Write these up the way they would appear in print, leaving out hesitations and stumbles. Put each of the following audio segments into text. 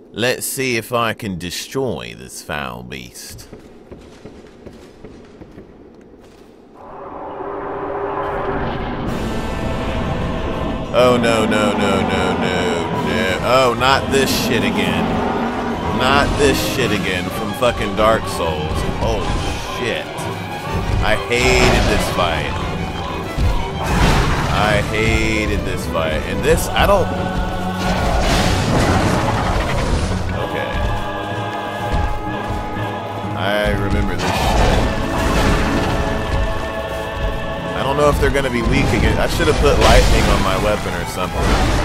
Let's see if I can destroy this foul beast. Oh, no, no, no, no, no, no. Oh, not this shit again. Not this shit again from fucking Dark Souls. Holy shit. I hated this fight. I hated this fight. And this, I don't... Okay. I remember this shit. I don't know if they're gonna be weak again. I should have put lightning on my weapon or something.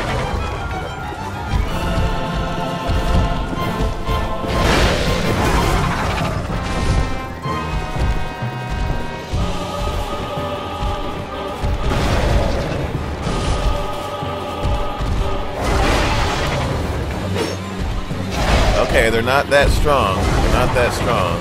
Okay, they're not that strong. They're not that strong.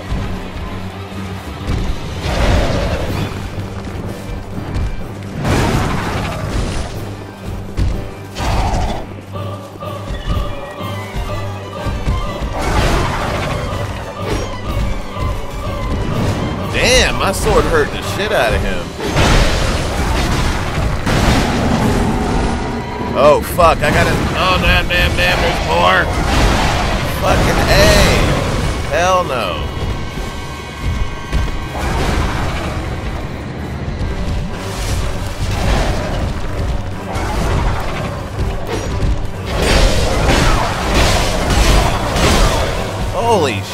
Damn, my sword hurt the shit out of him. Oh, fuck, I gotta... Oh, damn, there's more. Fucking A. Hell no. Holy